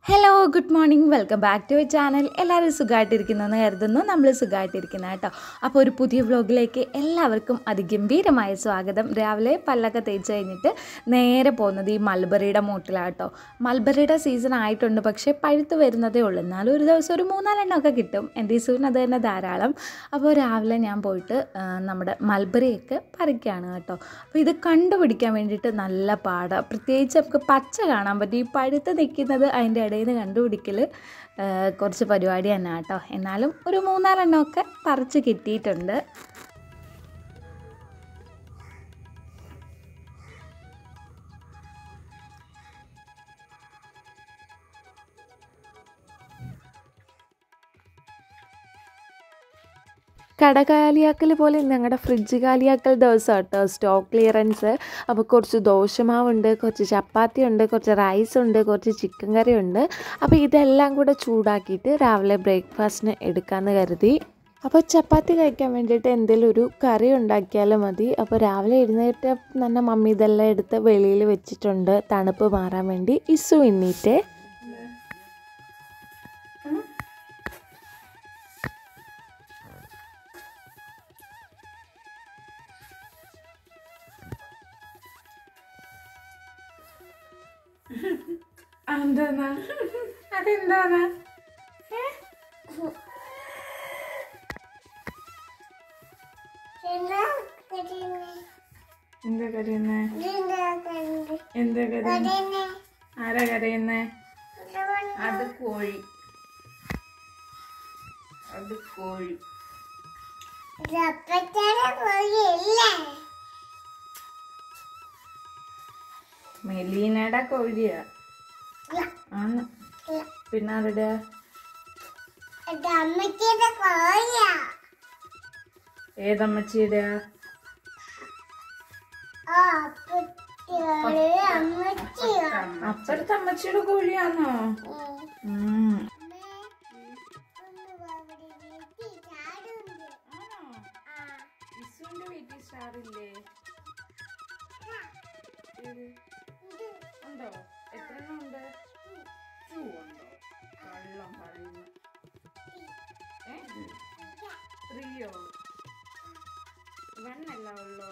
Hello good morning welcome back to channel. എല്ലാവരും സുഖമായിട്ടിരിക്കുന്നതെന്ന് കരുതുന്നു. നമ്മൾ സുഖമായിട്ടിരിക്കുന്ന കേട്ടോ. അപ്പോൾ ഒരു പുതിയ വ്ലോഗിലേക്ക് എല്ലാവർക്കും അതിഗംഭീരമായ സ്വാഗതം. രാവിലെ പല്ലൊക്കെ തേച്ച് കഴിഞ്ഞിട്ട് നേരെ പോകുന്നത് ഈ മൾബറിയുടെ മൂട്ടിലാണ് കേട്ടോ. മൾബറിയുടെ സീസൺ ആയിട്ടുണ്ട്, പക്ഷേ പഴുത്ത് വരുന്നതേ ഉള്ളൂ. എന്നാലും ഒരു ദിവസം ഒരു 3-4 എണ്ണമൊക്കെ കിട്ടും. എൻ്റെ ഈ സൂര്യൻ അത് തന്നെ ധാരാളം. അപ്പോൾ രാവിലെ ഞാൻ പോയിട്ട് നമ്മുടെ മൾബറിയൊക്കെ പറിക്കുകയാണ് കേട്ടോ. അപ്പോൾ ഇത് കണ്ടുപിടിക്കാൻ വേണ്ടിയിട്ട് നല്ല പാടാണ്. പ്രത്യേകിച്ച് നമുക്ക് പച്ച കാണാൻ പറ്റും. ഈ പഴുത്ത് നിൽക്കുന്നത് അതിൻ്റെ ഇടയിൽ നിന്ന് കണ്ടുപിടിക്കൽ കുറച്ച് പരിപാടി തന്നെ കേട്ടോ. എന്നാലും ഒരു 3-4 എണ്ണമൊക്കെ പറിച്ച് കിട്ടിയിട്ടുണ്ട്. കട കാലിയാക്കൽ പോലെ ഞങ്ങളുടെ ഫ്രിഡ്ജ് കാലിയാക്കൽ ദിവസം കേട്ടോ, സ്റ്റോക്ക് ക്ലിയറൻസ്. അപ്പോൾ കുറച്ച് ദോശമാവുണ്ട്, കുറച്ച് ചപ്പാത്തി ഉണ്ട്, കുറച്ച് റൈസ് ഉണ്ട്, കുറച്ച് ചിക്കൻ കറി ഉണ്ട്. അപ്പോൾ ഇതെല്ലാം കൂടെ ചൂടാക്കിയിട്ട് രാവിലെ ബ്രേക്ക്ഫാസ്റ്റിന് എടുക്കാമെന്ന് കരുതി. അപ്പോൾ ചപ്പാത്തി കഴിക്കാൻ വേണ്ടിയിട്ട് എന്തെങ്കിലും ഒരു കറി ഉണ്ടാക്കിയാലും മതി. അപ്പോൾ രാവിലെ എഴുന്നേറ്റ് തന്നെ മമ്മി ഇതെല്ലാം എടുത്ത് വെളിയിൽ വെച്ചിട്ടുണ്ട് തണുപ്പ് മാറാൻ വേണ്ടി. ഇസു എണ്ണീറ്റ് എന്താ അതെന്താണ് എന്താ കരയുന്നേ? എന്താ കരയുന്നേ? ആരാ കരയുന്നേ? അത് കോഴി, അത് കോഴി. മെലീനയുടെ കോഴിയാ ആണ്. പിന്നെ ആരുടെ? ഏതമ്മച്ചിയുടെ? അപ്പുറത്തെ അമ്മച്ചിയുടെ കോഴിയാണോ? ഇസുവിന്റെ വീട്ടിൽ സ്റ്റാറില്ലേ? ഉണ്ടോ? എത്ര എണ്ണം ഉണ്ട്? 2 ഉണ്ടോ? കള്ളം പറയുന്നു. 3യോ? 1 അല്ല ഉള്ളോ?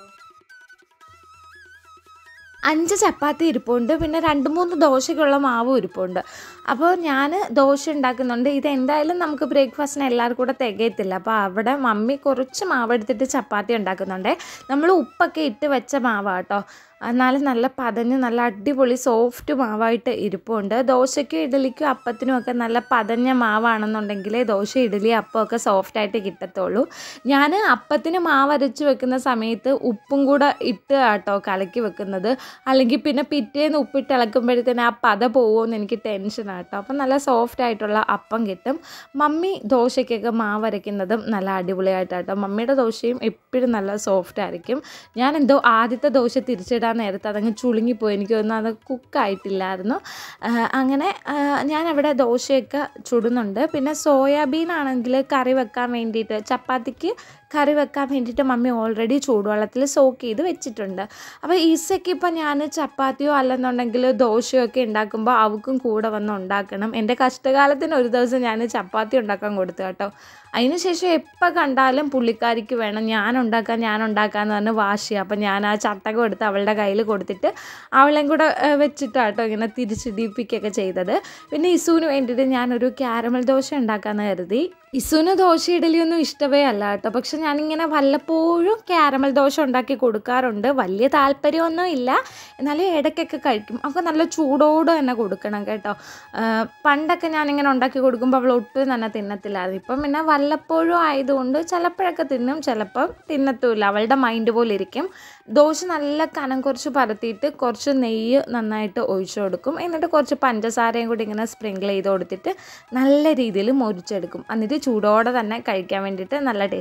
5 ചപ്പാത്തി ഇരിപ്പുണ്ട്, പിന്നെ 2-3 ദോശയ്ക്കുള്ള മാവും ഇരിപ്പുണ്ട്. അപ്പോൾ ഞാൻ ദോശ ഉണ്ടാക്കുന്നുണ്ട്. ഇതെന്തായാലും നമുക്ക് ബ്രേക്ക്ഫാസ്റ്റിന് എല്ലാവർക്കും കൂടെ തികയത്തില്ല. അപ്പോൾ അവിടെ മമ്മി കുറച്ച് മാവ് എടുത്തിട്ട് ചപ്പാത്തി ഉണ്ടാക്കുന്നുണ്ട്. നമ്മൾ ഉപ്പൊക്കെ ഇട്ട് വെച്ച മാവാണ് കേട്ടോ. എന്നാലും നല്ല പതഞ്ഞ് നല്ല അടിപൊളി സോഫ്റ്റ് മാവായിട്ട് ഇരിപ്പുണ്ട്. ദോശയ്ക്കും ഇഡലിക്കും അപ്പത്തിനും ഒക്കെ നല്ല പതഞ്ഞ മാവാണെന്നുണ്ടെങ്കിൽ ദോശ, ഇഡലി, അപ്പമൊക്കെ സോഫ്റ്റായിട്ട് കിട്ടത്തുള്ളൂ. ഞാൻ അപ്പത്തിന് മാവ് അരച്ച് വെക്കുന്ന സമയത്ത് ഉപ്പും കൂടെ ഇട്ട് കേട്ടോ കലക്കി വെക്കുന്നത്. അല്ലെങ്കിൽ പിന്നെ പിറ്റേന്ന് ഉപ്പിട്ട് ഇളക്കുമ്പോഴത്തേന് ആ പത പോകുമെന്ന് എനിക്ക് ടെൻഷനാണ് കേട്ടോ. അപ്പം നല്ല സോഫ്റ്റ് ആയിട്ടുള്ള അപ്പം കിട്ടും. മമ്മി ദോശയ്ക്കൊക്കെ മാവ് അരയ്ക്കുന്നതും നല്ല അടിപൊളിയായിട്ടാട്ടോ. മമ്മിയുടെ ദോശയും എപ്പോഴും നല്ല സോഫ്റ്റ് ആയിരിക്കും. ഞാൻ എന്തോ ആദ്യത്തെ ദോശ തിരിച്ചിടാൻ നേരത്തെ അതങ്ങ് ചുളുങ്ങിപ്പോയി. എനിക്ക് തോന്നുന്നു അത് കുക്കായിട്ടില്ലായിരുന്നു. അങ്ങനെ ഞാനവിടെ ദോശയൊക്കെ ചുടുന്നുണ്ട്. പിന്നെ സോയാബീൻ ആണെങ്കിൽ കറി വെക്കാൻ വേണ്ടിയിട്ട്, ചപ്പാത്തിക്ക് കറി വെക്കാൻ വേണ്ടിയിട്ട് മമ്മി ഓൾറെഡി ചൂടുവെള്ളത്തിൽ സോക്ക് ചെയ്ത് വെച്ചിട്ടുണ്ട്. അപ്പോൾ ഈസയ്ക്ക് ഇപ്പം ഞാൻ ചപ്പാത്തിയോ അല്ലെന്നുണ്ടെങ്കിൽ ദോശയോ ഒക്കെ ഉണ്ടാക്കുമ്പോൾ അവൾക്കും കൂടെ വന്ന് ഉണ്ടാക്കണം. എൻ്റെ കഷ്ടകാലത്തിന് ഒരു ദിവസം ഞാൻ ചപ്പാത്തി ഉണ്ടാക്കാൻ കൊടുത്തു കേട്ടോ. അതിനുശേഷം എപ്പോൾ കണ്ടാലും പുള്ളിക്കാരിക്ക് വേണം ഞാൻ ഉണ്ടാക്കാമെന്ന് പറഞ്ഞ് വാശിയാണ്. അപ്പം ഞാൻ ആ ചട്ടകം എടുത്ത് അവളുടെ കയ്യിൽ കൊടുത്തിട്ട് അവളെയും കൂടെ വെച്ചിട്ടാട്ടോ ഇങ്ങനെ തിരിച്ചിടിപ്പിക്കുകയൊക്കെ ചെയ്തത്. പിന്നെ ഇസുവിന് വേണ്ടിയിട്ട് ഞാനൊരു ക്യാരമൽ ദോശ ഉണ്ടാക്കാമെന്ന് കരുതി. ഇസുവിന് ദോശ ഇഡലിയൊന്നും ഇഷ്ടമേ അല്ല കേട്ടോ. പക്ഷെ ഞാനിങ്ങനെ വല്ലപ്പോഴും ക്യാരമൽ ദോശ ഉണ്ടാക്കി കൊടുക്കാറുണ്ട്. വലിയ താല്പര്യമൊന്നും ഇല്ല, എന്നാലും ഇടയ്ക്കൊക്കെ കഴിക്കും. അപ്പോൾ നല്ല ചൂടോട് തന്നെ കൊടുക്കണം കേട്ടോ. പണ്ടൊക്കെ ഞാനിങ്ങനെ ഉണ്ടാക്കി കൊടുക്കുമ്പോൾ അവൾ ഒട്ടും തന്നെ തിന്നത്തില്ലായിരുന്നു. ഇപ്പം പിന്നെ വല്ലപ്പോഴും ആയതുകൊണ്ട് ചിലപ്പോഴൊക്കെ തിന്നും, ചിലപ്പം തിന്നത്തുമില്ല. അവളുടെ മൈൻഡ് പോലെ ഇരിക്കും. ദോശ നല്ല കനം കുറച്ച് പരത്തിയിട്ട് കുറച്ച് നെയ്യ് നന്നായിട്ട് ഒഴിച്ചു കൊടുക്കും. എന്നിട്ട് കുറച്ച് പഞ്ചസാരയും കൂടി ഇങ്ങനെ സ്പ്രിങ്കിൾ ചെയ്ത് കൊടുത്തിട്ട് നല്ല രീതിയിൽ മൊരിച്ചെടുക്കും. എന്നിട്ട് ചൂടോടെ തന്നെ കഴിക്കാൻ വേണ്ടിയിട്ട് നല്ല ടേസ്റ്റാണ്. വലിയ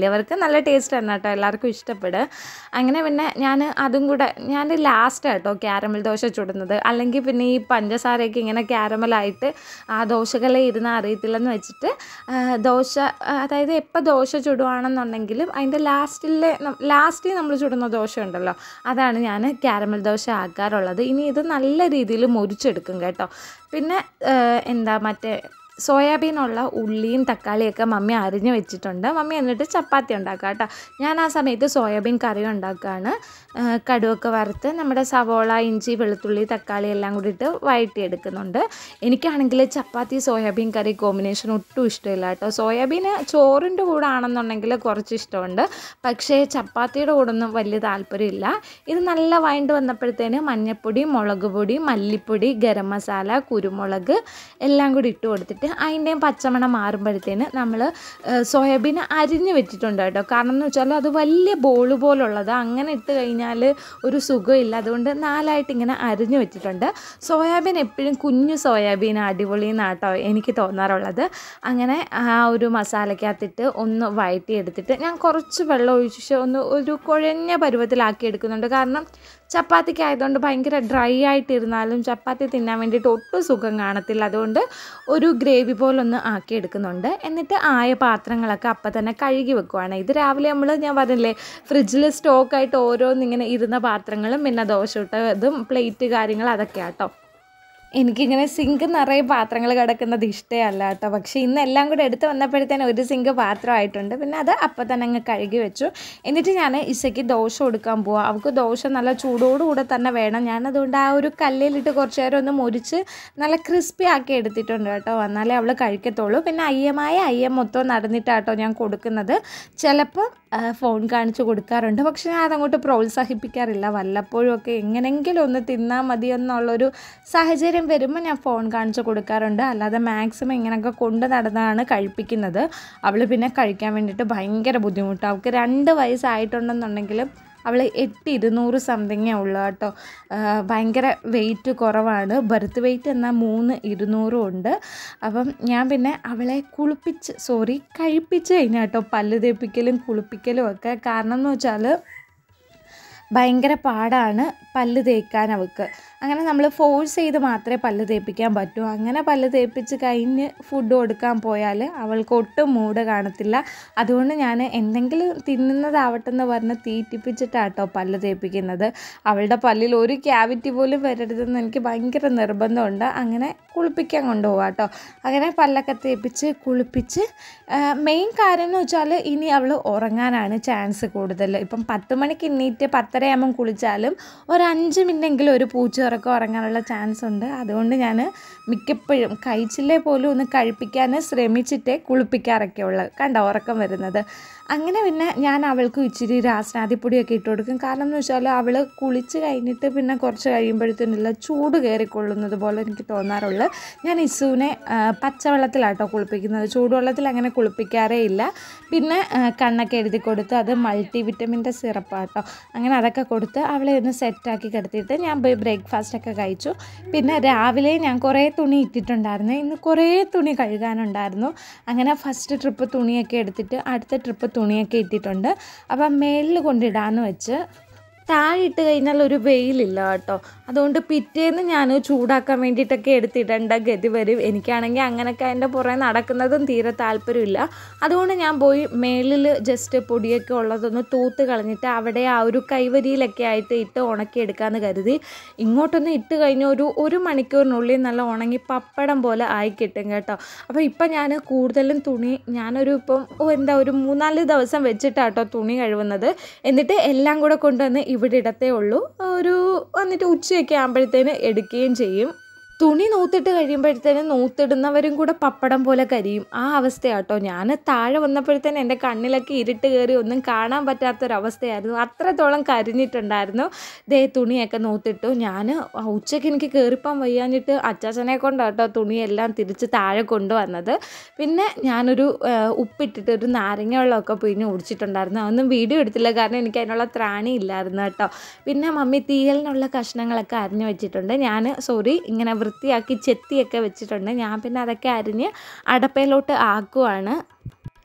വലിയവർക്ക് നല്ല ടേസ്റ്റ് ആണ് കേട്ടോ, എല്ലാവർക്കും ഇഷ്ടപ്പെടും. അങ്ങനെ പിന്നെ ഞാൻ അതും കൂടെ ഞാൻ ലാസ്റ്റ് കേട്ടോ ക്യാരമൽ ദോശ ചുടുന്നത്. അല്ലെങ്കിൽ പിന്നെ ഈ പഞ്ചസാരയൊക്കെ ഇങ്ങനെ ക്യാരമലായിട്ട് ആ ദോശകളെ ഇരുന്ന് അറിയത്തില്ലെന്ന് വെച്ചിട്ട് ദോശ, അതായത് എപ്പോൾ ദോശ ചുടുവാണെന്നുണ്ടെങ്കിലും അതിൻ്റെ ലാസ്റ്റിൽ നമ്മൾ ചുടുന്ന ദോശ ഉണ്ടല്ലോ, അതാണ് ഞാൻ ക്യാരമൽ ദോശ ആക്കാറുള്ളത്. ഇനി ഇത് നല്ല രീതിയിൽ മുരിച്ചെടുക്കും കേട്ടോ. പിന്നെ മറ്റേ സോയാബീനുള്ള ഉള്ളിയും തക്കാളിയൊക്കെ മമ്മി അരിഞ്ഞ് വെച്ചിട്ടുണ്ട്. മമ്മി എന്നിട്ട് ചപ്പാത്തി ഉണ്ടാക്കുക കേട്ടോ. ഞാൻ ആ സമയത്ത് സോയാബീൻ കറി ഉണ്ടാക്കുകയാണ്. കടുവൊക്കെ വറുത്ത് നമ്മുടെ സവോള, ഇഞ്ചി, വെളുത്തുള്ളി, തക്കാളി എല്ലാം കൂടിയിട്ട് വഴറ്റിയെടുക്കുന്നുണ്ട്. എനിക്കാണെങ്കിൽ ചപ്പാത്തി സോയാബീൻ കറി കോമ്പിനേഷൻ ഒട്ടും ഇഷ്ടമില്ല കേട്ടോ. സോയാബീന് ചോറിൻ്റെ കൂടെ ആണെന്നുണ്ടെങ്കിൽ കുറച്ച് ഇഷ്ടമുണ്ട്, പക്ഷേ ചപ്പാത്തിയുടെ കൂടെ ഒന്നും വലിയ താല്പര്യമില്ല. ഇത് നല്ല വഴണ്ട് വന്നപ്പോഴത്തേന് മഞ്ഞൾപ്പൊടി, മുളക് പൊടി, മല്ലിപ്പൊടി, ഗരം മസാല, കുരുമുളക് എല്ലാം കൂടി ഇട്ട് കൊടുത്തിട്ട് അതിൻ്റെയും പച്ചമണം മാറുമ്പോഴത്തേന് നമ്മൾ സോയാബീൻ അരിഞ്ഞ് വെച്ചിട്ടുണ്ട് കേട്ടോ. കാരണം എന്ന് വെച്ചാൽ അത് വലിയ ബോൾ പോലുള്ളത്, അങ്ങനെ ഇട്ട് കഴിഞ്ഞാൽ ഒരു സുഖമില്ല. അതുകൊണ്ട് 4ആയിട്ട് ഇങ്ങനെ അരിഞ്ഞ് വെച്ചിട്ടുണ്ട്. സോയാബീൻ എപ്പോഴും കുഞ്ഞു സോയാബീൻ അടിപൊളിയെന്നാണ് കേട്ടോ എനിക്ക് തോന്നാറുള്ളത്. അങ്ങനെ ആ ഒരു മസാലയ്ക്കകത്തിട്ട് ഒന്ന് വഴറ്റിയെടുത്തിട്ട് ഞാൻ കുറച്ച് വെള്ളം ഒഴിച്ച് ഒരു കുഴഞ്ഞ പരുവത്തിലാക്കി എടുക്കുന്നുണ്ട്. കാരണം ചപ്പാത്തിക്ക് ആയതുകൊണ്ട് ഭയങ്കര ഡ്രൈ ആയിട്ടിരുന്നാലും ചപ്പാത്തി തിന്നാൻ വേണ്ടിയിട്ട് ഒട്ടും സുഖം കാണത്തില്ല. അതുകൊണ്ട് ഒരു ഗ്രേവി പോലൊന്ന് ആക്കിയെടുക്കുന്നുണ്ട്. എന്നിട്ട് ആയ പാത്രങ്ങളൊക്കെ അപ്പം തന്നെ കഴുകി വെക്കുവാണ്. ഇത് രാവിലെ ഞാൻ പറഞ്ഞില്ലേ ഫ്രിഡ്ജിൽ സ്റ്റോക്കായിട്ട് ഓരോന്നിങ്ങനെ ഇരുന്ന പാത്രങ്ങളും പിന്നെ ദോശ ഇട്ടതും പ്ലേറ്റ് കാര്യങ്ങൾ അതൊക്കെയാണ് കേട്ടോ. എനിക്കിങ്ങനെ സിങ്ക് നിറയെ പാത്രങ്ങൾ കിടക്കുന്നത് ഇഷ്ടമല്ല കേട്ടോ. പക്ഷേ ഇന്ന് എല്ലാം കൂടെ എടുത്ത് വന്നപ്പോഴത്തേനും ഒരു സിങ്ക് പാത്രമായിട്ടുണ്ട്. പിന്നെ അത് അപ്പം തന്നെ അങ്ങ് കഴുകി വെച്ചു. എന്നിട്ട് ഞാൻ ഇസയ്ക്ക് ദോശ കൊടുക്കാൻ പോവാം. അവൾക്ക് ദോശ നല്ല ചൂടോടുകൂടെ തന്നെ വേണം. ഞാനതുകൊണ്ട് ആ ഒരു കല്ലിലിട്ട് കുറച്ച് നേരം ഒന്ന് മുരിച്ച് നല്ല ക്രിസ്പി ആക്കി എടുത്തിട്ടുണ്ട് കേട്ടോ. എന്നാലേ അവൾ കഴിക്കത്തുള്ളൂ. പിന്നെ അയ്യം മൊത്തം നടന്നിട്ടാട്ടോ ഞാൻ കൊടുക്കുന്നത്. ചിലപ്പോൾ ഫോൺ കാണിച്ച് കൊടുക്കാറുണ്ട്, പക്ഷേ ഞാൻ അതങ്ങോട്ട് പ്രോത്സാഹിപ്പിക്കാറില്ല. വല്ലപ്പോഴും ഒക്കെ എങ്ങനെയെങ്കിലും ഒന്ന് തിന്നാൽ മതി എന്നുള്ളൊരു സാഹചര്യം വരുമ്പോൾ ഞാൻ ഫോൺ കാണിച്ച് കൊടുക്കാറുണ്ട്. അല്ലാതെ മാക്സിമം ഇങ്ങനെയൊക്കെ കൊണ്ട് നടന്നാണ് കഴിപ്പിക്കുന്നത്. അവൾ പിന്നെ കഴിക്കാൻ വേണ്ടിയിട്ട് ഭയങ്കര ബുദ്ധിമുട്ടാണ്. അവൾക്ക് 2 വയസ്സായിട്ടുണ്ടെന്നുണ്ടെങ്കിലും അവൾ 8,200 സംതിങ്ങേ ഉള്ളൂ കേട്ടോ. ഭയങ്കര വെയിറ്റ് കുറവാണ്. ബർത്ത് വെയിറ്റ് എന്നാൽ 3,200 ഉണ്ട്. അപ്പം ഞാൻ പിന്നെ അവളെ കഴിപ്പിച്ച് കഴിഞ്ഞാൽ കേട്ടോ പല്ല് തേപ്പിക്കലും കുളിപ്പിക്കലും ഒക്കെ. കാരണം എന്ന് വെച്ചാൽ ഭയങ്കര പാടാണ് പല്ല് തേക്കാൻ അവൾക്ക്. അങ്ങനെ നമ്മൾ ഫോഴ്സ് ചെയ്ത് മാത്രമേ പല്ല് തേപ്പിക്കാൻ പറ്റൂ. അങ്ങനെ പല്ല് തേപ്പിച്ച് കഴിഞ്ഞ് ഫുഡ് കൊടുക്കാൻ പോയാൽ അവൾക്ക് ഒട്ടും മൂഡ് കാണത്തില്ല. അതുകൊണ്ട് ഞാൻ എന്തെങ്കിലും തിന്നുന്നതാവട്ടെ എന്ന് പറഞ്ഞ് തീറ്റിപ്പിച്ചിട്ടാട്ടോ പല്ല് തേപ്പിക്കുന്നത്. അവളുടെ പല്ലിൽ ഒരു ക്യാവിറ്റി പോലും വരരുതെന്ന് എനിക്ക് ഭയങ്കര നിർബന്ധമുണ്ട്. അങ്ങനെ കുളിപ്പിക്കാൻ കൊണ്ടുപോകാം കേട്ടോ. അങ്ങനെ പല്ലൊക്കെ തേപ്പിച്ച് കുളിപ്പിച്ച് മെയിൻ കാര്യം എന്ന് വെച്ചാൽ ഇനി അവൾ ഉറങ്ങാനാണ് ചാൻസ് കൂടുതൽ. ഇപ്പം 10 മണിക്ക് എണ്ണീറ്റ് 10:30 ആകുമ്പം കുളിച്ചാലും ഒരു 5 മിനിറ്റെങ്കിലും ഒരു പൂച്ചയുറക്കം ഉറങ്ങാനുള്ള ചാൻസ് ഉണ്ട്. അതുകൊണ്ട് ഞാൻ മിക്കപ്പോഴും കഴിച്ചില്ലേ പോലും ഒന്ന് കഴിപ്പിക്കാൻ ശ്രമിച്ചിട്ടേ കുളിപ്പിക്കാറൊക്കെ ഉള്ളത്. കണ്ടോ ഉറക്കം വരുന്നത്. അങ്ങനെ പിന്നെ ഞാൻ അവൾക്ക് ഇച്ചിരി രാസനാദിപ്പൊടിയൊക്കെ ഇട്ട് കൊടുക്കും. കാരണം എന്ന് വെച്ചാൽ അവൾ കുളിച്ച് കഴിഞ്ഞിട്ട് പിന്നെ കുറച്ച് കഴിയുമ്പോഴത്തേനുള്ള ചൂട് കയറിക്കൊള്ളുന്നത് പോലെ എനിക്ക് തോന്നാറുള്ളു. ഞാൻ ഇസുവിനെ പച്ചവെള്ളത്തിലാട്ടോ കുളിപ്പിക്കുന്നത്, ചൂടുവെള്ളത്തിൽ അങ്ങനെ കുളിപ്പിക്കാറേ ഇല്ല. പിന്നെ കണ്ണൊക്കെ എഴുതി കൊടുത്ത് അത് മൾട്ടി വിറ്റമിൻ്റെ സിറപ്പാട്ടോ. അങ്ങനെ അതൊക്കെ കൊടുത്ത് അവളെ ഒന്ന് സെറ്റാക്കി കിടത്തിയിട്ട് ഞാൻ പോയി ബ്രേക്ക്ഫാസ്റ്റൊക്കെ കഴിച്ചു. പിന്നെ രാവിലെ ഞാൻ കുറേ തുണി ഇട്ടിട്ടുണ്ടായിരുന്നു. ഇന്ന് കുറേ തുണി കഴുകാനുണ്ടായിരുന്നു. അങ്ങനെ ഫസ്റ്റ് ട്രിപ്പ് തുണിയൊക്കെ എടുത്തിട്ട് അടുത്ത ട്രിപ്പ് തുണിയൊക്കെ ഇട്ടിട്ടുണ്ട്. അപ്പം മേലിൽ കൊണ്ടിടാമെന്ന് വെച്ച് താഴെ ഇട്ട് കഴിഞ്ഞാൽ ഒരു വെയിലില്ല കേട്ടോ. അതുകൊണ്ട് പിറ്റേന്ന് ഞാൻ ചൂടാക്കാൻ വേണ്ടിയിട്ടൊക്കെ എടുത്തിടേണ്ട ഗതി വരും. എനിക്കാണെങ്കിൽ അങ്ങനെയൊക്കെ അതിൻ്റെ പുറകെ നടക്കുന്നതും തീരെ താല്പര്യമില്ല. അതുകൊണ്ട് ഞാൻ പോയി മേലിൽ ജസ്റ്റ് പൊടിയൊക്കെ ഉള്ളതൊന്ന് തൂത്ത് കളഞ്ഞിട്ട് അവിടെ ആ ഒരു കൈവരിയിലൊക്കെ ആയിട്ട് ഇട്ട് ഉണക്കിയെടുക്കാമെന്ന് കരുതി. ഇങ്ങോട്ടൊന്ന് ഇട്ട് കഴിഞ്ഞാൽ ഒരു മണിക്കൂറിനുള്ളിൽ നല്ല ഉണങ്ങി പപ്പടം പോലെ ആയി കിട്ടും കേട്ടോ. അപ്പോൾ ഇപ്പം ഞാൻ കൂടുതലും തുണി ഞാനൊരു ഒരു 3-4 ദിവസം വെച്ചിട്ടാട്ടോ തുണി കഴുകുന്നത്. എന്നിട്ട് എല്ലാം കൂടെ കൊണ്ടുവന്ന് ഇവിടെ ഇടത്തേ ഉള്ളൂ. എന്നിട്ട് ഉച്ചയൊക്കെ ആകുമ്പോഴത്തേന് എടുക്കുകയും ചെയ്യും. തുണി നൂത്തിട്ട് കഴിയുമ്പോഴത്തേനും നൂത്തിടുന്നവരും കൂടെ പപ്പടം പോലെ കരിയും. ആ അവസ്ഥയാട്ടോ. ഞാൻ താഴെ വന്നപ്പോഴത്തേനും എൻ്റെ കണ്ണിലൊക്കെ ഇരുട്ട് കയറി ഒന്നും കാണാൻ പറ്റാത്തൊരവസ്ഥയായിരുന്നു. അത്രത്തോളം കരിഞ്ഞിട്ടുണ്ടായിരുന്നു. തുണിയൊക്കെ നൂത്തിട്ടു. ഞാൻ ഉച്ചയ്ക്ക് എനിക്ക് കയറിപ്പം വയ്യാഞ്ഞിട്ട് അച്ചാച്ചനെ കൊണ്ടാട്ടോ തുണിയെല്ലാം തിരിച്ച് താഴെ കൊണ്ടുവന്നത്. പിന്നെ ഞാനൊരു ഉപ്പിട്ടിട്ട് ഒരു നാരങ്ങ വെള്ളമൊക്കെ പിഴിഞ്ഞ് കുടിച്ചിട്ടുണ്ടായിരുന്നു. അതൊന്നും വീഡിയോ എടുത്തില്ല, കാരണം എനിക്ക് അതിനുള്ള ത്രാണി ഇല്ലായിരുന്നു കേട്ടോ. പിന്നെ മമ്മി തീയലിനുള്ള കഷ്ണങ്ങളൊക്കെ അരിഞ്ഞു വെച്ചിട്ടുണ്ട്. ഇങ്ങനെ വൃത്തിയാക്കി ചെത്തിയൊക്കെ വെച്ചിട്ടുണ്ട്. ഞാൻ പിന്നെ അതൊക്കെ അരിഞ്ഞ് അടപ്പയിലോട്ട് ആക്കുവാണ്.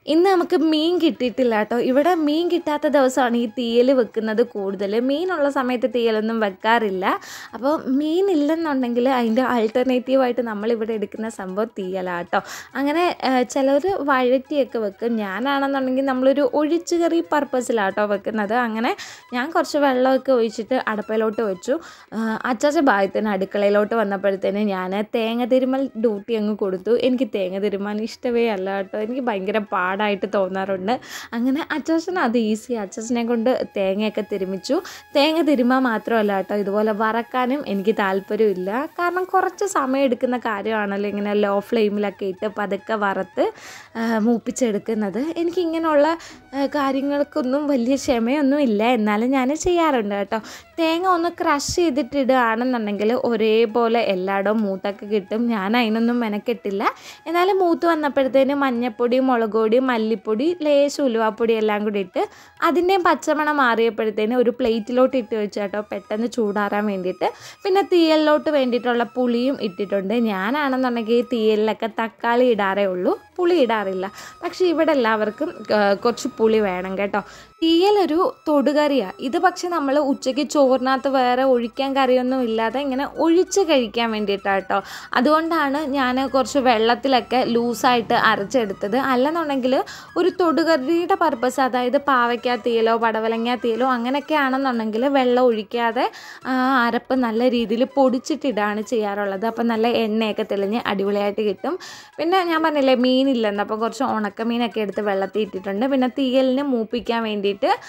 ഇന്ന് നമുക്ക് മീൻ കിട്ടിയിട്ടില്ല കേട്ടോ. ഇവിടെ മീൻ കിട്ടാത്ത ദിവസമാണ് ഈ തീയൽ വെക്കുന്നത് കൂടുതൽ. മീനുള്ള സമയത്ത് തീയലൊന്നും വെക്കാറില്ല. അപ്പോൾ മീൻ ഇല്ലെന്നുണ്ടെങ്കിൽ അതിൻ്റെ ആൾട്ടർനേറ്റീവായിട്ട് നമ്മളിവിടെ എടുക്കുന്ന സംഭവം തീയലാണ് കേട്ടോ. അങ്ങനെ ചിലർ വഴറ്റിയൊക്കെ വെക്കും. ഞാനാണെന്നുണ്ടെങ്കിൽ നമ്മളൊരു ഒഴിച്ച് കറി പർപ്പസിലാണ് കേട്ടോ വെക്കുന്നത്. അങ്ങനെ ഞാൻ കുറച്ച് വെള്ളമൊക്കെ ഒഴിച്ചിട്ട് അടുപ്പയിലോട്ട് വെച്ചു. അച്ചാച്ച ഭാഗത്തിന് അടുക്കളയിലോട്ട് വന്നപ്പോഴത്തേന് ഞാൻ തേങ്ങ തിരുമ്മൽ ഡ്യൂട്ടി അങ്ങ് കൊടുത്തു. എനിക്ക് തേങ്ങ തിരുമ്മാൻ ഇഷ്ടമേ അല്ല കേട്ടോ. എനിക്ക് ഭയങ്കര പാടായിട്ട് തോന്നാറുണ്ട്. അങ്ങനെ അച്ചാച്ചന് അത് ഈസി. അച്ചാച്ചനെ കൊണ്ട് തേങ്ങയൊക്കെ തിരുമിച്ചു. തേങ്ങ തിരുമ്മാൻ മാത്രമല്ല കേട്ടോ, ഇതുപോലെ വറക്കാനും എനിക്ക് താല്പര്യമില്ല. കാരണം കുറച്ച് സമയം എടുക്കുന്ന കാര്യമാണല്ലോ ഇങ്ങനെ ലോ ഫ്ലെയിമിലൊക്കെ ഇട്ട് പതുക്കെ വറുത്ത് മൂപ്പിച്ചെടുക്കുന്നത്. എനിക്കിങ്ങനെയുള്ള കാര്യങ്ങൾക്കൊന്നും വലിയ ക്ഷമയൊന്നും ഇല്ല. എന്നാലും ഞാൻ ചെയ്യാറുണ്ട് കേട്ടോ. തേങ്ങ ഒന്ന് ക്രഷ് ചെയ്തിട്ടിടുകയാണെന്നുണ്ടെങ്കിൽ ഒരേപോലെ എല്ലായിടവും മൂത്തൊക്കെ കിട്ടും. ഞാൻ അതിനൊന്നും മെനക്കെട്ടില്ല. എന്നാലും മൂത്ത് വന്നപ്പോഴത്തേന് മഞ്ഞൾപ്പൊടി, മുളക് പൊടി, മല്ലിപ്പൊടി, ലേശം ഉലുവാപ്പൊടി എല്ലാം കൂടി ഇട്ട് അതിൻ്റെയും പച്ചമണം മാറിയപ്പോഴത്തേന് ഒരു പ്ലേറ്റിലോട്ട് ഇട്ട് വെച്ചു കേട്ടോ, പെട്ടെന്ന് ചൂടാറാൻ വേണ്ടിയിട്ട്. പിന്നെ തീയലിലോട്ട് വേണ്ടിയിട്ടുള്ള പുളിയും ഇട്ടിട്ടുണ്ട്. ഞാനാണെന്നുണ്ടെങ്കിൽ തീയലിലൊക്കെ തക്കാളി ഇടാറേ ഉള്ളൂ, പുളി ഇടാറില്ല. പക്ഷേ ഇവിടെ എല്ലാവർക്കും കുറച്ച് പുളി വേണം കേട്ടോ. തീയലൊരു തൊടുകറിയാണ് ഇത്. പക്ഷെ നമ്മൾ ഉച്ചയ്ക്ക് ചോറിനകത്ത് വേറെ ഒഴിക്കാൻ കറിയൊന്നും ഇല്ലാതെ ഇങ്ങനെ ഒഴിച്ച് കഴിക്കാൻ വേണ്ടിയിട്ടാണ് കേട്ടോ. അതുകൊണ്ടാണ് ഞാൻ കുറച്ച് വെള്ളത്തിലൊക്കെ ലൂസായിട്ട് അരച്ചെടുത്തത്. അല്ലെന്നുണ്ടെങ്കിൽ ഒരു തൊടുകറിയുടെ പർപ്പസ്, അതായത് പാവയ്ക്ക തീയലോ പടവലങ്ങ തീയലോ അങ്ങനെയൊക്കെ ആണെന്നുണ്ടെങ്കിൽ വെള്ളം ഒഴിക്കാതെ അരപ്പ് നല്ല രീതിയിൽ പൊടിച്ചിട്ടിടാണ് ചെയ്യാറുള്ളത്. അപ്പം നല്ല എണ്ണയൊക്കെ തെളിഞ്ഞ് അടിപൊളിയായിട്ട് കിട്ടും. പിന്നെ ഞാൻ പറഞ്ഞില്ലേ മീനില്ലെന്ന്, അപ്പോൾ കുറച്ച് ഉണക്കമീനൊക്കെ എടുത്ത് വെള്ളത്തിൽ ഇട്ടിട്ടുണ്ട്. പിന്നെ തീയലിന് മൂപ്പിക്കാൻ വേണ്ടിയിട്ട്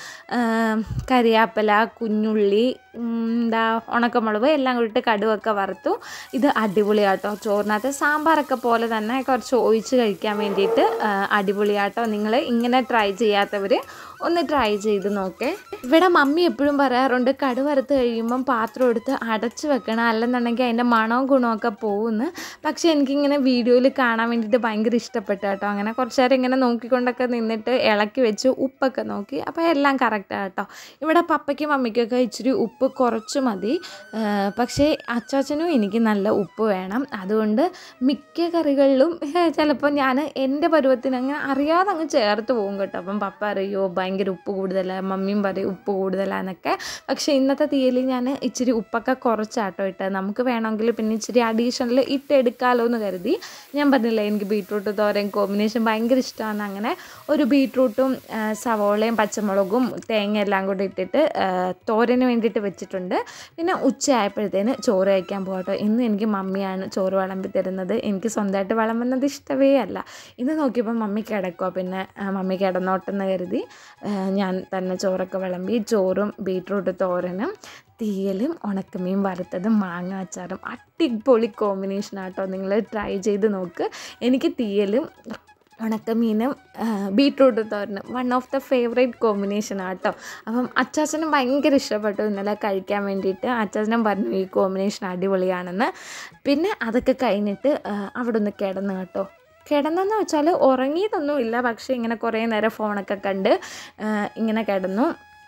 കരിയാപ്പല, കുഞ്ഞുള്ളി, ഉണക്കമുളക് എല്ലാം കൂടിയിട്ട് കടുവൊക്കെ വറുത്തു. ഇത് അടിപൊളിയാട്ടോ. ചോറിനകത്ത് സാമ്പാറൊക്കെ പോലെ തന്നെ കുറച്ച് ഒഴിച്ച് കഴിക്കാൻ വേണ്ടിയിട്ട് അടിപൊളിയാട്ടോ. നിങ്ങൾ ഇങ്ങനെ ട്രൈ ചെയ്യാത്തവർ ഒന്ന് ട്രൈ ചെയ്ത് നോക്കേ. ഇവിടെ മമ്മി എപ്പോഴും പറയാറുണ്ട് കടുവ വറുത്ത് കഴിയുമ്പം പാത്രം എടുത്ത് അടച്ച് വെക്കണം, അല്ലെന്നുണ്ടെങ്കിൽ അതിൻ്റെ മണവും ഗുണമൊക്കെ പോകുമെന്ന്. പക്ഷേ എനിക്കിങ്ങനെ വീഡിയോയിൽ കാണാൻ വേണ്ടിയിട്ട് ഭയങ്കര ഇഷ്ടപ്പെട്ടു കേട്ടോ. അങ്ങനെ കുറച്ച് നേരം ഇങ്ങനെ നോക്കിക്കൊണ്ടൊക്കെ നിന്നിട്ട് ഇളക്കി വെച്ച് ഉപ്പൊക്കെ നോക്കി. അപ്പോൾ എല്ലാം കറക്റ്റാണ് കേട്ടോ. ഇവിടെ പപ്പയ്ക്കും മമ്മിക്കൊക്കെ ഇച്ചിരി ഉപ്പ് കുറച്ച് മതി. പക്ഷേ അച്ചാച്ചനും എനിക്ക് നല്ല ഉപ്പ് വേണം. അതുകൊണ്ട് മിക്ക കറികളിലും ചിലപ്പോൾ ഞാൻ എൻ്റെ പരുവത്തിന് അങ്ങനെ അറിയാതെ അങ്ങ് ചേർത്ത് പോകും കേട്ടോ. അപ്പം പപ്പ അറിയോ ഭയങ്കര ഉപ്പ് കൂടുതലാണ്, മമ്മിയും പറയും ഉപ്പ് കൂടുതലാന്നൊക്കെ. പക്ഷേ ഇന്നത്തെ തീയലിൽ ഞാൻ ഇച്ചിരി ഉപ്പൊക്കെ കുറച്ചാട്ടോ ഇട്ടത്. നമുക്ക് വേണമെങ്കിൽ പിന്നെ ഇച്ചിരി അഡീഷണൽ ഇട്ടെടുക്കാമല്ലോ എന്ന് കരുതി. ഞാൻ പറഞ്ഞില്ലേ എനിക്ക് ബീട്രൂട്ട് തോരൻ കോമ്പിനേഷൻ ഭയങ്കര ഇഷ്ടമാണ്. അങ്ങനെ ഒരു ബീട്രൂട്ടും സവോളയും പച്ചമുളകും തേങ്ങ എല്ലാം കൂടി ഇട്ടിട്ട് തോരന് വേണ്ടിയിട്ട് വെച്ചിട്ടുണ്ട്. പിന്നെ ഉച്ചയായപ്പോഴത്തേന് ചോറ് കഴിക്കാൻ പോകട്ടോ. ഇന്ന് എനിക്ക് മമ്മിയാണ് ചോറ് വിളമ്പി തരുന്നത്. എനിക്ക് സ്വന്തമായിട്ട് വിളമ്പുന്നത് ഇഷ്ടമേ അല്ല. ഇന്ന് നോക്കിയപ്പോൾ മമ്മി കിടക്കുക, പിന്നെ മമ്മി കിടന്നോട്ടെന്ന് കരുതി ഞാൻ തന്നെ ചോറൊക്കെ വിളമ്പി. ചോറും ബീട്രൂട്ട് തോരനും തീയലും ഉണക്കമീൻ വറുത്തതും മാങ്ങ അച്ചാറും അടിപൊളി കോമ്പിനേഷനാട്ടോ. നിങ്ങൾ ട്രൈ ചെയ്ത് നോക്ക്. എനിക്ക് തീയലും ഉണക്കമീനും ബീട്രൂട്ട് തോരനും വൺ ഓഫ് ദ ഫേവറേറ്റ് കോമ്പിനേഷനാണ് കേട്ടോ. അപ്പം അച്ചാച്ചനും ഭയങ്കര ഇഷ്ടപ്പെട്ടു ഇന്നലെ കഴിക്കാൻ വേണ്ടിയിട്ട്. അച്ചാച്ചനും പറഞ്ഞു ഈ കോമ്പിനേഷൻ അടിപൊളിയാണെന്ന്. പിന്നെ അതൊക്കെ കഴിഞ്ഞിട്ട് അവിടെ ഒന്ന് കിടന്നു കേട്ടോ. കിടന്നെന്ന് വെച്ചാൽ ഉറങ്ങിയതൊന്നുമില്ല, പക്ഷേ ഇങ്ങനെ കുറേ നേരം ഫോണൊക്കെ കണ്ട് ഇങ്ങനെ കിടന്നു.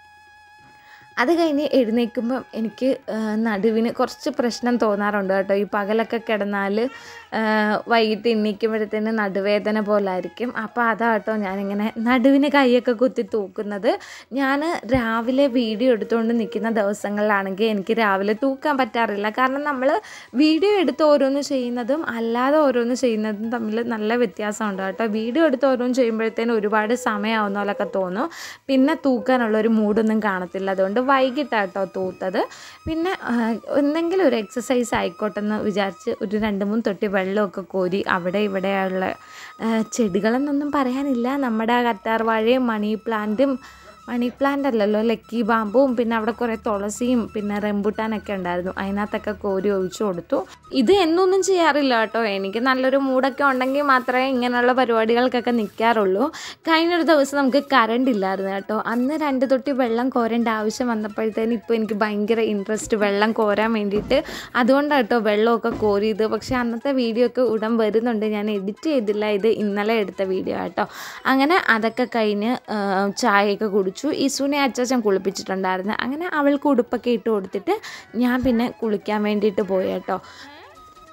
അത് കഴിഞ്ഞ് എഴുന്നേൽക്കുമ്പം എനിക്ക് നടുവിന് കുറച്ച് പ്രശ്നം തോന്നാറുണ്ട് കേട്ടോ. ഈ പകലൊക്കെ കിടന്നാൽ വൈകിട്ട് എണീക്കുമ്പോഴത്തേന് നടുവേദന പോലായിരിക്കും. അപ്പോൾ അതാട്ടോ ഞാനിങ്ങനെ നടുവിന് കൈയൊക്കെ കുത്തി തൂക്കുന്നത്. ഞാൻ രാവിലെ വീഡിയോ എടുത്തുകൊണ്ട് നിൽക്കുന്ന ദിവസങ്ങളിലാണെങ്കിൽ എനിക്ക് രാവിലെ തൂക്കാൻ പറ്റാറില്ല. കാരണം നമ്മൾ വീഡിയോ എടുത്ത് ഓരോന്ന് ചെയ്യുന്നതും അല്ലാതെ ഓരോന്ന് ചെയ്യുന്നതും തമ്മിൽ നല്ല വ്യത്യാസമുണ്ട് കേട്ടോ. വീഡിയോ എടുത്ത് ഓരോന്ന് ചെയ്യുമ്പോഴത്തേനും ഒരുപാട് സമയമാവുന്ന പോലൊക്കെ തോന്നും. പിന്നെ തൂക്കാനുള്ളൊരു മൂഡൊന്നും കാണത്തില്ല. അതുകൊണ്ട് വൈകിട്ടാട്ടോ തൂത്തത്. പിന്നെ എന്തെങ്കിലും ഒരു എക്സസൈസ് ആയിക്കോട്ടെ എന്ന് വിചാരിച്ച് ഒരു 2-3 തൊട്ടി വെള്ളമൊക്കെ കോരി അവിടെ ഇവിടെയുള്ള ചെടികളെന്നൊന്നും പറയാനില്ല. നമ്മുടെ കറ്റാർ വാഴയും മണി പ്ലാന്റ് അല്ലല്ലോ, ലക്കി ബാമ്പും, പിന്നെ അവിടെ കുറേ തുളസിയും പിന്നെ റംബുട്ടാനൊക്കെ ഉണ്ടായിരുന്നു. അതിനകത്തൊക്കെ കോരി ഒഴിച്ചു കൊടുത്തു. ഇത് എന്നൊന്നും ചെയ്യാറില്ല കേട്ടോ. എനിക്ക് നല്ലൊരു മൂഡൊക്കെ ഉണ്ടെങ്കിൽ മാത്രമേ ഇങ്ങനെയുള്ള പരിപാടികൾക്കൊക്കെ നിൽക്കാറുള്ളൂ. കഴിഞ്ഞൊരു ദിവസം നമുക്ക് കറണ്ട് ഇല്ലായിരുന്നു കേട്ടോ. അന്ന് 2 തൊട്ടി വെള്ളം കോരേണ്ട ആവശ്യം വന്നപ്പോഴത്തേന് ഇപ്പോൾ എനിക്ക് ഭയങ്കര ഇൻട്രസ്റ്റ് വെള്ളം കോരാൻ വേണ്ടിയിട്ട്. അതുകൊണ്ടാണ് കേട്ടോ വെള്ളമൊക്കെ കോരിയത്. പക്ഷേ അന്നത്തെ വീഡിയോ ഒക്കെ ഉടൻ വരുന്നുണ്ട്, ഞാൻ എഡിറ്റ് ചെയ്തില്ല. ഇത് ഇന്നലെ എടുത്ത വീഡിയോ കേട്ടോ. അങ്ങനെ അതൊക്കെ കഴിഞ്ഞ് ചായയൊക്കെ കുടിച്ചു. ഇസുനെ അച്ചാച്ചൻ കുളിപ്പിച്ചിട്ടുണ്ടായിരുന്നു. അങ്ങനെ അവൾക്ക് ഉടുപ്പൊക്കെ ഇട്ട് കൊടുത്തിട്ട് ഞാൻ പിന്നെ കുളിക്കാൻ വേണ്ടിയിട്ട് പോയി കേട്ടോ.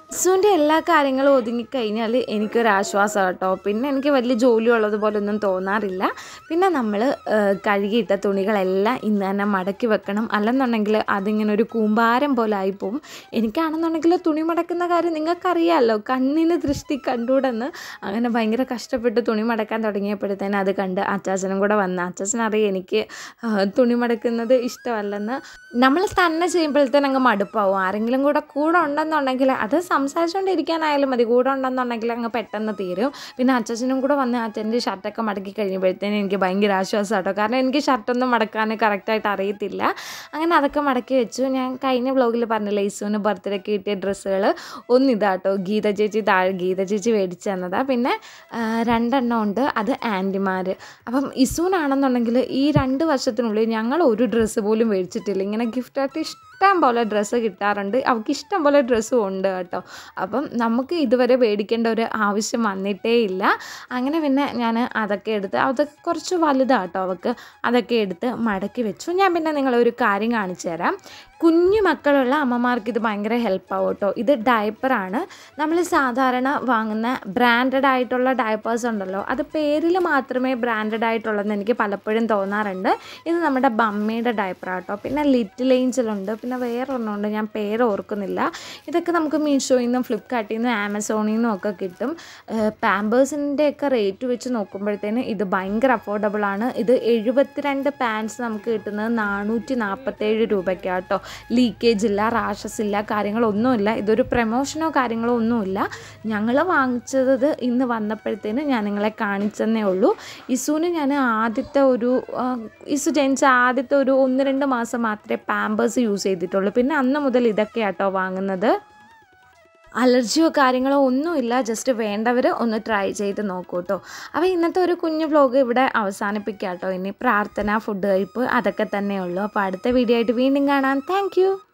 ഇസുവിൻ്റെ എല്ലാ കാര്യങ്ങളും ഒതുങ്ങിക്കഴിഞ്ഞാൽ എനിക്കൊരാശ്വാസം കേട്ടോ. പിന്നെ എനിക്ക് വലിയ ജോലി ഉള്ളതുപോലെ ഒന്നും തോന്നാറില്ല. പിന്നെ നമ്മൾ കഴുകിയിട്ട തുണികളെല്ലാം ഇന്ന് തന്നെ മടക്കി വെക്കണം. അല്ലെന്നുണ്ടെങ്കിൽ അതിങ്ങനെ ഒരു കൂമ്പാരം പോലെ ആയിപ്പോവും. എനിക്കാണെന്നുണ്ടെങ്കിൽ തുണി മടക്കുന്ന കാര്യം നിങ്ങൾക്കറിയാമല്ലോ, കണ്ണിന് ദൃഷ്ടി കണ്ടുകൂടെന്ന്. അങ്ങനെ ഭയങ്കര കഷ്ടപ്പെട്ട് തുണി മടക്കാൻ തുടങ്ങിയപ്പോഴത്തേനും അത് കണ്ട് അച്ചാച്ചനും കൂടെ വന്ന്. അച്ചാച്ചനറിയാം എനിക്ക് തുണി മടക്കുന്നത് ഇഷ്ടമല്ലെന്ന്. നമ്മൾ തന്നെ ചെയ്യുമ്പോഴത്തേനും അങ്ങ് മടുപ്പാവും. ആരെങ്കിലും കൂടെ ഉണ്ടെന്നുണ്ടെങ്കിൽ അത് സംസാരിച്ചുകൊണ്ടിരിക്കാനായാലും മതി, കൂടെ ഉണ്ടെന്നുണ്ടെങ്കിൽ അങ്ങ് പെട്ടെന്ന് തീരും. പിന്നെ അച്ഛനും കൂടെ വന്ന് അച്ഛൻ്റെ ഷർട്ടൊക്കെ മടക്കി കഴിയുമ്പോഴത്തേനും എനിക്ക് ഭയങ്കര ആശ്വാസം കേട്ടോ. കാരണം എനിക്ക് ഷർട്ടൊന്നും മടക്കാൻ കറക്റ്റായിട്ട് അറിയത്തില്ല. അങ്ങനെ അതൊക്കെ മടക്കി വെച്ചു. ഞാൻ കഴിഞ്ഞ വ്ലോഗിൽ പറഞ്ഞില്ലേ ഇസുവിന് ബർത്ത്ഡേക്ക് കിട്ടിയ ഡ്രസ്സുകൾ ഒന്നിതാട്ടോ, ഗീത ചേച്ചി മേടിച്ച് തന്നതാണ്. പിന്നെ 2 എണ്ണം ഉണ്ട്, അത് ആൻറ്റിമാർ. അപ്പം ഇസുവിനാണെന്നുണ്ടെങ്കിൽ ഈ 2 വർഷത്തിനുള്ളിൽ ഞങ്ങൾ ഒരു ഡ്രസ്സ് പോലും മേടിച്ചിട്ടില്ല. ഇങ്ങനെ ഗിഫ്റ്റായിട്ട് ഇഷ്ടം പോലെ ഡ്രസ്സ് കിട്ടാറുണ്ട്. അവൾക്ക് ഇഷ്ടം പോലെ ഡ്രസ്സും ഉണ്ട് കേട്ടോ. അപ്പം നമുക്ക് ഇതുവരെ മേടിക്കേണ്ട ഒരു ആവശ്യം വന്നിട്ടേ ഇല്ല. അങ്ങനെ പിന്നെ ഞാൻ അതൊക്കെ എടുത്ത്, അതൊക്കെ കുറച്ച് വലുതാട്ടോ അവൾക്ക്, അതൊക്കെ എടുത്ത് മടക്കി വെച്ചു. ഞാൻ പിന്നെ നിങ്ങളൊരു കാര്യം കാണിച്ചു തരാം. കുഞ്ഞു മക്കളുള്ള അമ്മമാർക്ക് ഇത് ഭയങ്കര ഹെൽപ്പാവും കേട്ടോ. ഇത് ഡയപ്പറാണ്. നമ്മൾ സാധാരണ വാങ്ങുന്ന ബ്രാൻഡഡ് ആയിട്ടുള്ള ഡയപ്പേഴ്സ് ഉണ്ടല്ലോ, അത് പേരിൽ മാത്രമേ ബ്രാൻഡഡ് ആയിട്ടുള്ളതെന്ന് എനിക്ക് പലപ്പോഴും തോന്നാറുണ്ട്. ഇത് നമ്മുടെ ബമ്മയുടെ ഡയപ്പറാട്ടോ. പിന്നെ ലിറ്റിൽ ഏഞ്ചലുണ്ട്, പിന്നെ വേറെ ഒരെണ്ണമുണ്ട്, ഞാൻ പേര് ഓർക്കുന്നില്ല. ഇതൊക്കെ നമുക്ക് മീഷോയിൽ നിന്നും ഫ്ലിപ്കാർട്ടിൽ നിന്നും ആമസോണിൽ നിന്നും ഒക്കെ കിട്ടും. പാമ്പേഴ്സിൻ്റെയൊക്കെ റേറ്റ് വെച്ച് നോക്കുമ്പോഴത്തേന് ഇത് ഭയങ്കര അഫോർഡബിളാണ്. ഇത് 72 പാൻസ് നമുക്ക് കിട്ടുന്നത് 447 രൂപയ്ക്കാട്ടോ. ലീക്കേജ് ഇല്ല, റാഷസ് ഇല്ല, കാര്യങ്ങളൊന്നുമില്ല. ഇതൊരു പ്രമോഷനോ കാര്യങ്ങളോ ഒന്നുമില്ല. ഞങ്ങൾ വാങ്ങിച്ചത് ഇന്ന് വന്നപ്പോഴത്തേന് ഞാൻ നിങ്ങളെ കാണിച്ചെന്നേ ഉള്ളൂ. ഇസുവിന് ഞാൻ ഇസു ജനിച്ച ആദ്യത്തെ ഒരു 1-2 മാസം മാത്രമേ പാമ്പേഴ്സ് യൂസ് ചെയ്തിട്ടുള്ളൂ. പിന്നെ അന്ന് മുതൽ ഇതൊക്കെയാട്ടോ വാങ്ങുന്നത്. അലർജിയോ കാര്യങ്ങളോ ഒന്നുമില്ല. ജസ്റ്റ് വേണ്ടവർ ഒന്ന് ട്രൈ ചെയ്ത് നോക്കൂ കേട്ടോ. അപ്പോൾ ഇന്നത്തെ ഒരു കുഞ്ഞു വ്ലോഗ് ഇവിടെ അവസാനിപ്പിക്കാം കേട്ടോ. ഇനി പ്രാർത്ഥന, ഫുഡ് കഴിപ്പ്, അതൊക്കെ തന്നെയുള്ളൂ. അപ്പോൾ അടുത്ത വീഡിയോ ആയിട്ട് വീണ്ടും കാണാം. താങ്ക്